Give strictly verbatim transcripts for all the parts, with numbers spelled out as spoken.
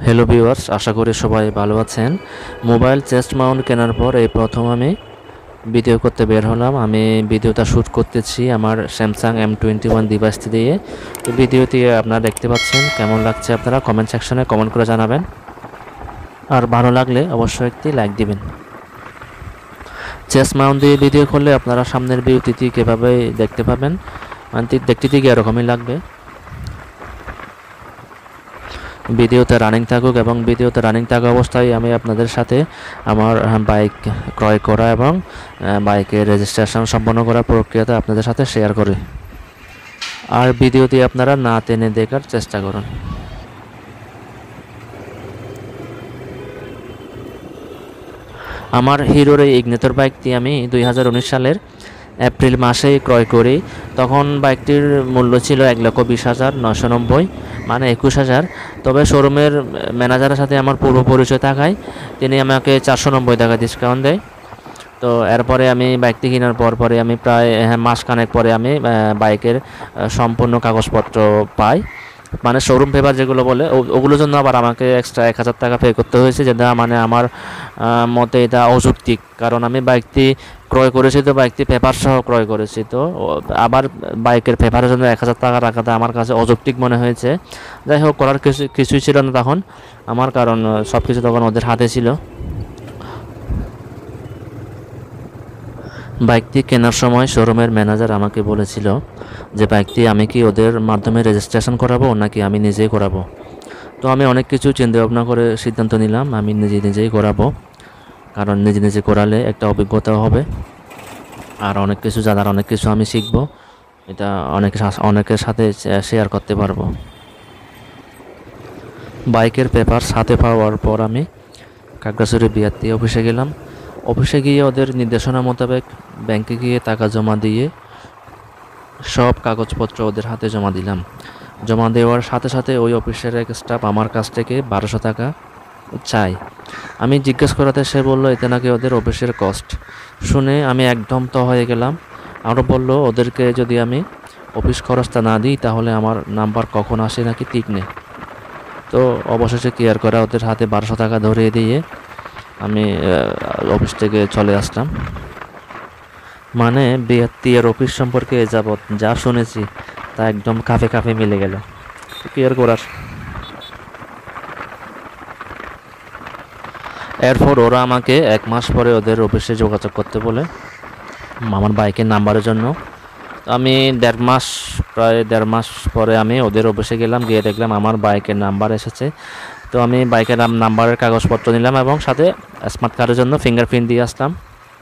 Hello viewers, আশা করি সবাই ভালো আছেন। মোবাইল চেস্ট মাউন্ট কেনার পর এই প্রথম আমি ভিডিও করতে বের হলাম। আমি ভিডিওটা শ্যুট করতেছি আমার স্যামসাং এম টোয়েন্টি ওয়ান ডিভাইসটি দিয়ে। তো ভিডিওটি আপনারা দেখতে পাচ্ছেন, কেমন লাগছে আপনারা কমেন্ট সেকশনে কমেন্ট করে জানাবেন, আর ভালো লাগলে অবশ্যই একটি লাইক দিবেন। চেস্ট মাউন্ট দিয়ে ভিডিও করলে আপনারা সামনের ভিউটি কীভাবে দেখতে পাবেন, মানে দেখতে ঠিক এরকমই লাগবে। ভিডিওতে রানিং থাকুক এবং ভিডিওতে রানিং থাকা অবস্থায় আমি আপনাদের সাথে আমার বাইক ক্রয় করা এবং বাইকের রেজিস্ট্রেশন সম্পন্ন করার প্রক্রিয়াটা আপনাদের সাথে শেয়ার করি। আর ভিডিওটি আপনারা না টেনে দেখার চেষ্টা করুন। আমার হিরোর এই ইগনিটর বাইকটি আমি দুই হাজার উনিশ সালের এপ্রিল মাসেই ক্রয় করি। তখন বাইকটির মূল্য ছিল এক লক্ষ বিশ হাজার নশো নব্বই, মানে একুশ হাজার। তবে শোরুমের ম্যানেজারের সাথে আমার পূর্ব পরিচয় থাকায় তিনি আমাকে চারশো নব্বই টাকা ডিসকাউন্ট দেয়। তো এরপরে আমি বাইকটি কেনার পর পরে আমি প্রায় মাসখানেক পরে আমি বাইকের সম্পূর্ণ কাগজপত্র পাই, মানে শোরুম পেপার যেগুলো বলে, ওগুলোর জন্য আবার আমাকে এক্সট্রা এক হাজার টাকা পে করতে হয়েছে, যেটা মানে আমার মতে এটা অযৌক্তিক। কারণ আমি বাইকটি ক্রয় করেছি তো বাইকটি পেপার সহ ক্রয় করেছি, তো আবার বাইকের পেপারের জন্য এক হাজার টাকা রাখাটা আমার কাছে অযৌক্তিক মনে হয়েছে। যাই হোক, করার কিছু কিছুই ছিল না তখন আমার, কারণ সব কিছু তখন ওদের হাতে ছিল। বাইকটি কেনার সময় শোরুমের ম্যানেজার আমাকে বলেছিল যে বাইকটি আমি কি ওদের মাধ্যমে রেজিস্ট্রেশন করাবো নাকি আমি নিজেই করাবো। তো আমি অনেক কিছু চিন্তা ভাবনা করে সিদ্ধান্ত নিলাম আমি নিজে নিজেই করাবো, কারণ নিজে নিজে করালে একটা অভিজ্ঞতাও হবে, আর অনেক কিছু জানার অনেক কিছু আমি শিখব, এটা অনেক অনেকের সাথে শেয়ার করতে পারবো। বাইকের পেপার সাথে পাওয়ার পর আমি কাকড়াছড়ি বিআরটি অফিসে গেলাম। অফিসে গিয়ে ওদের নির্দেশনা মোতাবেক ব্যাংকে গিয়ে টাকা জমা দিয়ে সব কাগজপত্র ওদের হাতে জমা দিলাম। জমা দেওয়ার সাথে সাথে ওই অফিসের এক স্টাফ আমার কাছ থেকে বারোশো টাকা চাই। আমি জিজ্ঞেস করাতে সে বলল এতে নাকি ওদের অফিসের কস্ট। শুনে আমি একদম তো হয়ে গেলাম। আরও বলল ওদেরকে যদি আমি অফিস খরচটা না দিই তাহলে আমার নাম্বার কখন আসে নাকি ঠিক নেই। তো অবশেষে কেয়ার করা ওদের হাতে বারোশো টাকা ধরিয়ে দিয়ে আমি অফিস থেকে চলে আসলাম। মানে বিআরটি এর অফিস সম্পর্কে যাবৎ যা শুনেছি তা একদম কাফে কাফে মিলে গেল। কেয়ার করার এরপর ওরা আমাকে এক মাস পরে ওদের অফিসে যোগাযোগ করতে বলে আমার বাইকের নাম্বারের জন্য। আমি দেড় মাস প্রায় দেড় মাস পরে আমি ওদের অফিসে গেলাম, গিয়ে দেখলাম আমার বাইকের নাম্বার এসেছে। তো আমি বাইকের নাম্বারের কাগজপত্র নিলাম এবং সাথে স্মার্ট কার্ডের জন্য ফিঙ্গারপ্রিন্ট দিয়ে আসলাম।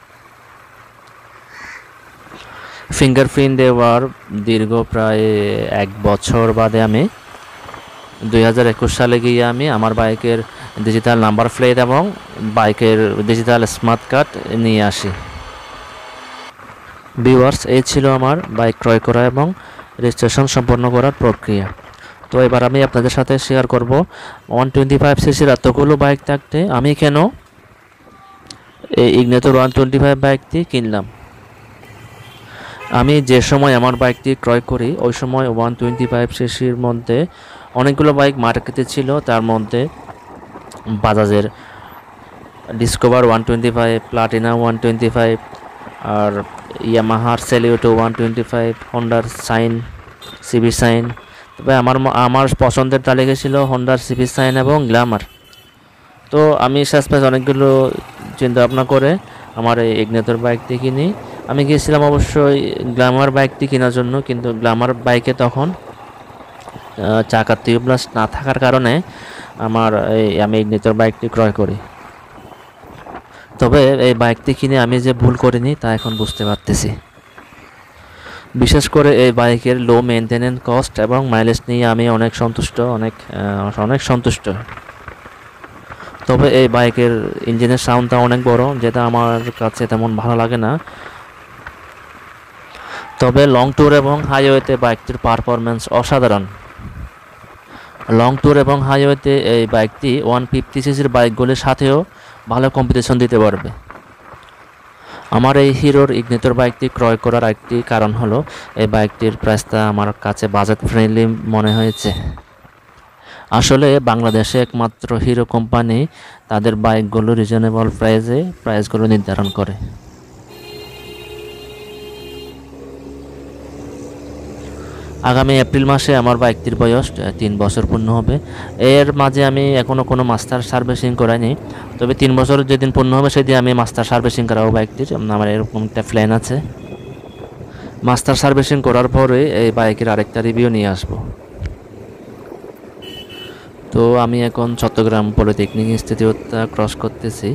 ফিঙ্গারপ্রিন্ট দেওয়ার দীর্ঘ প্রায় এক বছর বাদে আমি দুই হাজার একুশ সালে গিয়ে আমি আমার বাইকের ডিজিটাল নাম্বার প্লেট এবং বাইকের ডিজিটাল স্মার্ট কার্ড নিয়ে আসি। ভিউয়ার্স, এই ছিল আমার বাইক ক্রয় করা এবং রেজিস্ট্রেশন সম্পন্ন করার প্রক্রিয়া। তো এবার আমি আপনাদের সাথে শেয়ার করব ওয়ান টোয়েন্টি ফাইভ সিসির এতগুলো বাইক থাকতে আমি কেন এই ইগনিটর ওয়ান টোয়েন্টি ফাইভ বাইকটি কিনলাম। আমি যে সময় আমার বাইকটি ক্রয় করি ওই সময় ওয়ান টোয়েন্টি ফাইভ সিসির মধ্যে অনেকগুলো বাইক মার্কেটে ছিল। তার মধ্যে বাজাজের Discover one twenty five, Platina one twenty five, আর ইয়ামাহার সেলিউটো ওয়ান টোয়েন্টি ফাইভ, হন্ডার সাইন, সিবি সাইন। তবে আমার আমার পছন্দের তালিকা ছিল হন্ডার সিবি সাইন এবং গ্ল্যামার। তো আমি শেষমেশ অনেকগুলো চিন্তা ভাবনা করে আমার এই ইগনিটর বাইকটি কিনি। আমি গিয়েছিলাম অবশ্যই গ্ল্যামার বাইকটি কেনার জন্য, কিন্তু গ্ল্যামার বাইকে তখন চাকার টিউবলাস না থাকার কারণে আমার এই আমি ইগনিটর বাইকটি ক্রয় করি। তবে এই বাইকটি কিনে আমি যে ভুল করিনি তা এখন বুঝতে পারতেছি। বিশেষ করে এই বাইকের লো মেনটেনেন্স কস্ট এবং মাইলেজ নিয়ে আমি অনেক সন্তুষ্ট অনেক অনেক সন্তুষ্ট তবে এই বাইকের ইঞ্জিনের সাউন্ডটা অনেক বড়, যেটা আমার কাছে তেমন ভালো লাগে না। তবে লং ট্যুর এবং হাইওয়েতে বাইকটির পারফরমেন্স অসাধারণ। লং ট্যুর এবং হাইওয়েতে এই বাইকটি ওয়ান ফিফটি সিসির বাইকগুলির সাথেও ভালো কম্পিটিশন দিতে পারবে। আমার এই হিরোর ইগনিটর বাইকটি ক্রয় করার একটি কারণ হলো এই বাইকটির প্রাইসটা আমার কাছে বাজেট ফ্রেন্ডলি মনে হয়েছে। আসলে বাংলাদেশে একমাত্র হিরো কোম্পানি তাদের বাইকগুলো রিজনেবল প্রাইসে প্রাইসগুলো নির্ধারণ করে। আগামী এপ্রিল মাসে আমার বাইকটির বয়স তিন বছর পূর্ণ হবে। এর মাঝে আমি এখনও কোনো মাস্টার সার্ভিসিং করাইনি, তবে তিন বছর যেদিন পূর্ণ হবে সেদিন আমি মাস্টার সার্ভিসিং করাবো বাইকটির। আমার এরকম একটা প্ল্যান আছে। মাস্টার সার্ভিসিং করার পরে এই বাইকের আরেকটা রিভিউ নিয়ে আসবো। তো আমি এখন চট্টগ্রাম পলিটেকনিক ইনস্টিটিউটটা ক্রস করতেছি।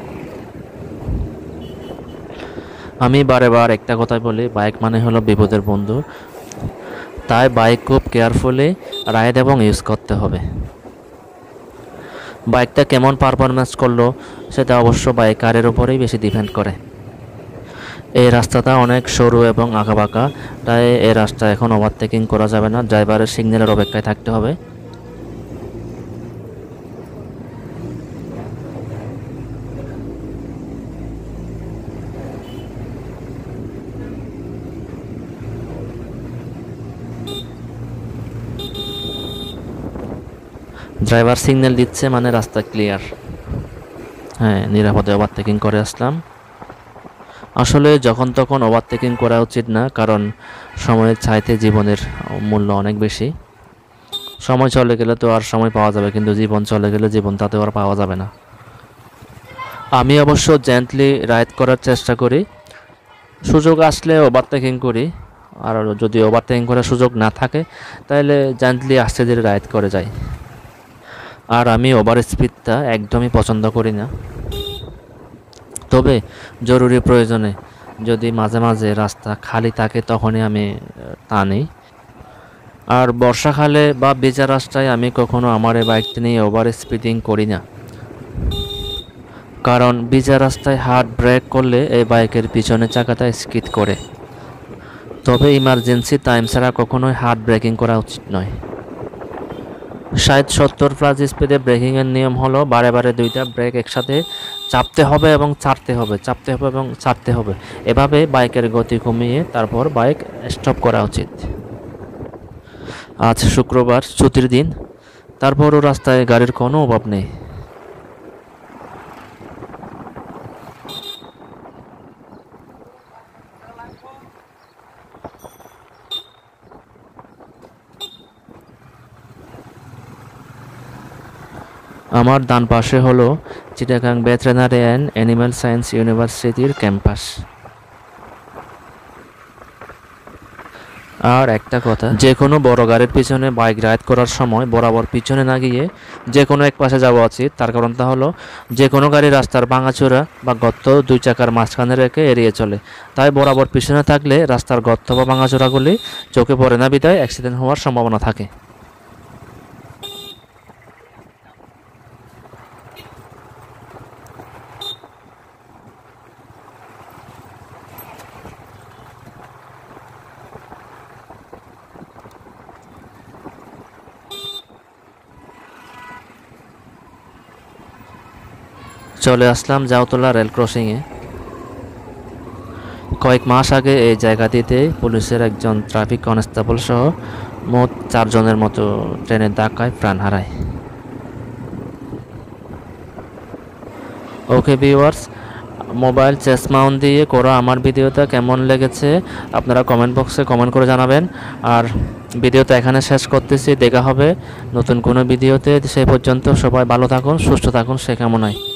আমি বারে বার একটা কথাই বলি, বাইক মানে হলো বিপদের বন্ধু, তাই বাইক খুব কেয়ারফুলি রাইড এবং ইউজ করতে হবে। বাইকটা কেমন পারফরমেন্স করলো সেটা অবশ্য বাইকারের উপরেই বেশি ডিপেন্ড করে। এই রাস্তাটা অনেক সরু এবং আঁকাবাঁকা, তাই এই রাস্তা এখন ওভারটেকিং করা যাবে না, ড্রাইভারের সিগন্যালের অপেক্ষায় থাকতে হবে। ড্রাইভার সিগন্যাল দিচ্ছে মানে রাস্তা ক্লিয়ার। হ্যাঁ, নিরাপদে ওভারটেকিং করে আসলাম। আসলে যখন তখন ওভারটেকিং করা উচিত না, কারণ সময়ের চাইতে জীবনের মূল্য অনেক বেশি। সময় চলে গেলে তো আর সময় পাওয়া যাবে, কিন্তু জীবন চলে গেলে জীবন তাতেও আর পাওয়া যাবে না। আমি অবশ্য জেন্টলি রাইড করার চেষ্টা করি, সুযোগ আসলে ওভারটেকিং করি, আর যদি ওভারটেকিং করার সুযোগ না থাকে তাহলে জেন্টলি আস্তে ধীরে রাইড করে যাই। আর আমি ওভার স্পিডটা একদমই পছন্দ করি না, তবে জরুরি প্রয়োজনে যদি মাঝে মাঝে রাস্তা খালি থাকে তখনই আমি টানি। আর বর্ষাকালে বা ভেজা রাস্তায় আমি কখনো আমার এই বাইকটি নিয়ে ওভার স্পিডিং করি না, কারণ ভেজা রাস্তায় হার্ড ব্রেক করলে এই বাইকের পিছনের চাকাটা স্কিড করে। তবে ইমার্জেন্সি টাইম ছাড়া কখনোই হার্ড ব্রেকিং করা উচিত নয়। ষাট সত্তর প্লাস স্পিডে ব্রেকিংয়ের নিয়ম হলো বারে বারে দুইটা ব্রেক একসাথে চাপতে হবে এবং ছাড়তে হবে, চাপতে হবে এবং ছাড়তে হবে। এভাবে বাইকের গতি কমিয়ে তারপর বাইক স্টপ করা উচিত। আজ শুক্রবার, ছুটির দিন, তারপরও রাস্তায় গাড়ির কোনো অভাব নেই। আমার ডান পাশে হলো Chittagong veterinary and animal science ইউনিভার্সিটির ক্যাম্পাস। আর একটা কথা, যে কোনো বড় গাড়ির পিছনে বাইক রাইড করার সময় বরাবর পিছনে না গিয়ে যে কোনো এক পাশে যাওয়া উচিত। তার কারণটা হলো যে কোনো গাড়ি রাস্তার ভাঙাচোরা বা গর্ত দুই চাকার মাঝখানে রেখে এড়িয়ে চলে, তাই বরাবর পিছনে থাকলে রাস্তার গর্ত বা ভাঙাচোরাগুলি চোখে পড়ে না, বিধায় অ্যাক্সিডেন্ট হওয়ার সম্ভাবনা থাকে। চলে আসলাম জাউতলা রেল ক্রসিংয়ে। কয়েক মাস আগে এই জায়গাটিতে পুলিশের একজন ট্রাফিক কনস্টেবল সহ মোট চারজনের মতো ট্রেনের ধাক্কায় প্রাণ হারায়। Okay viewers, mobile chest mount দিয়ে করা আমার ভিডিওটা কেমন লেগেছে আপনারা কমেন্ট বক্সে কমেন্ট করে জানাবেন। আর ভিডিওটা এখানে শেষ করতেছি, দেখা হবে নতুন কোনো ভিডিওতে। সেই পর্যন্ত সবাই ভালো থাকুন, সুস্থ থাকুন, সে কামনায়।